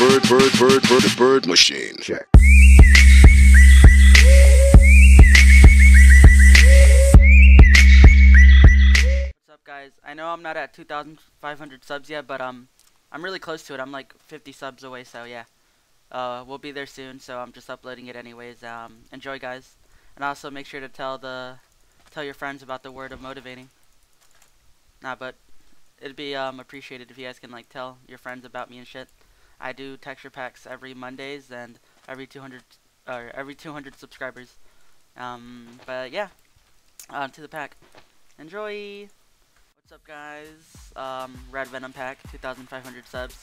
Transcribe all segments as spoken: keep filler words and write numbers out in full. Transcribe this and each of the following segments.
bird, bird, bird, bird, bird machine. Check. What's up, guys? I know I'm not at two thousand five hundred subs yet, but um, I'm really close to it. I'm like fifty subs away, so yeah. Uh, we'll be there soon, so I'm just uploading it anyways. Um, enjoy, guys, and also make sure to tell the tell your friends about the word of motivating. Nah, but it'd be um appreciated if you guys can like tell your friends about me and shit. I do texture packs every Mondays and every two hundred or every two hundred subscribers. Um, but yeah, on to the pack. Enjoy. What's up, guys? Um, RedVenom pack, two thousand five hundred subs.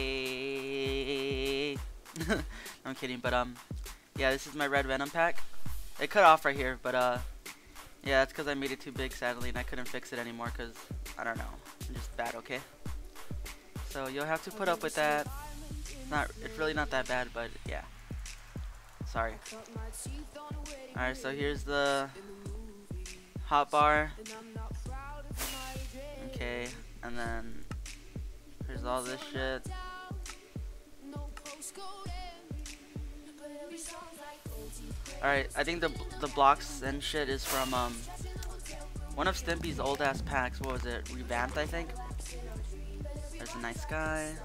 Yay! I'm kidding, but um, yeah, this is my RedVenom pack. It cut off right here, but uh, yeah, that's because I made it too big, sadly, and I couldn't fix it anymore because I don't know, I'm just bad, okay? So you'll have to put up with that. It's not, it's really not that bad, but yeah. Sorry. Alright, so here's the hot bar. Okay, and then here's all this shit. Alright, I think the the blocks and shit is from um one of Stimpy's old ass packs. What was it? Revamped, I think. There's a nice guy.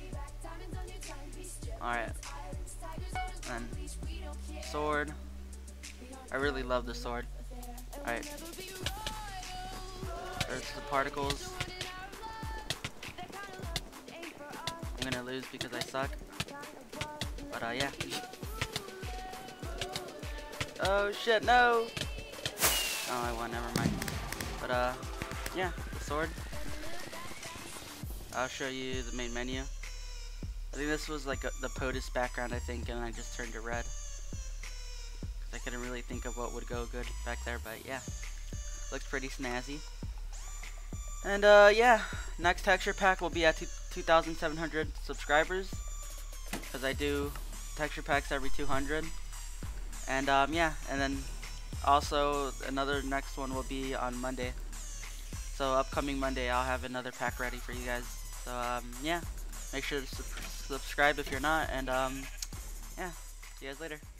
Alright. And sword. I really love the sword. Alright. There's the particles. I'm gonna lose because I suck. But uh yeah. Oh shit, no! Oh, I won, never mind. But uh, yeah, the sword. I'll show you the main menu. I think this was like a, the POTUS background, I think, and I just turned it red. Cause I couldn't really think of what would go good back there, but yeah. Looks pretty snazzy. And uh, yeah, next texture pack will be at two thousand seven hundred subscribers. Cause I do texture packs every two hundred. And um, yeah, and then also another next one will be on Monday. So upcoming Monday, I'll have another pack ready for you guys. So um, yeah, make sure to su subscribe if you're not, and um, yeah, see you guys later.